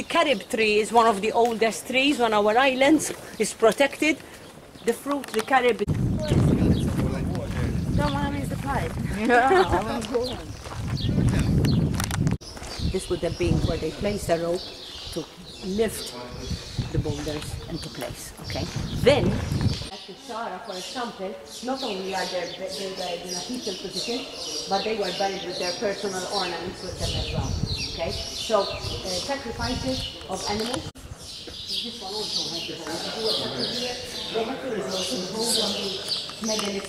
carob tree is one of the oldest trees on our islands. It's protected. The fruit, the carob. This would have been where they placed a rope to lift the boulders into place. Okay. Then, at the Sahara, for example, not only are they in a fetal position, but they were buried with their personal ornaments with them as well. Okay. So, sacrifices of animals. This one also has to they have to resort to hold on the megalithic.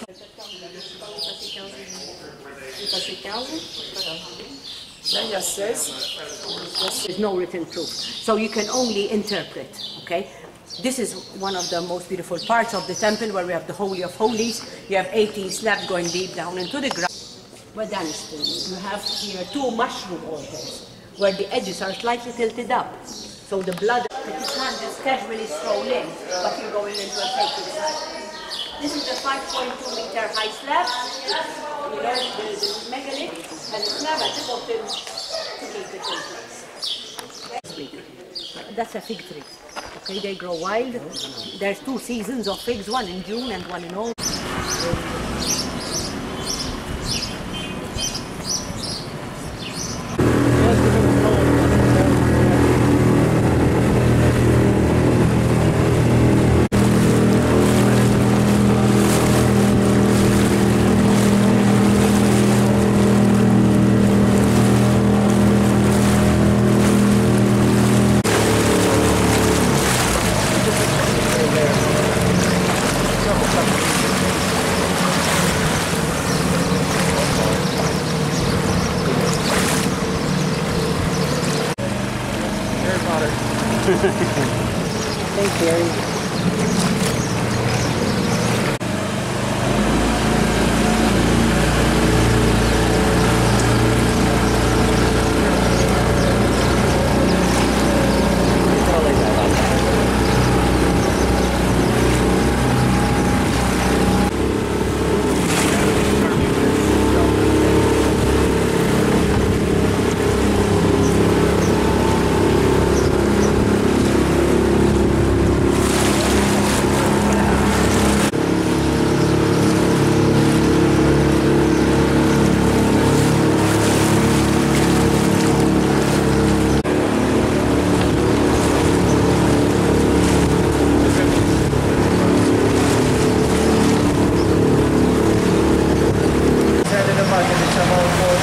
There's no written proof, so you can only interpret. Okay, this is one of the most beautiful parts of the temple, where we have the Holy of Holies. You have 18 slabs going deep down into the ground. Well, then you have here 2 mushroom altars, where the edges are slightly tilted up, so the blood that you can't just casually stroll in, but you're going into a sacred site. This is a 5.2 meter high slab. You know, the megalith and the slab at the bottom to keep it in place. That's a fig tree. Okay, they grow wild. There's 2 seasons of figs, one in June and one in August. Thanks, Gary. Diciamo